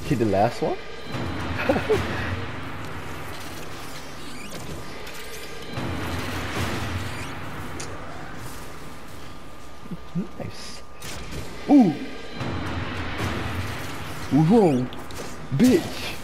Okay, the last one? Nice. Ooh! Whoa! Bitch!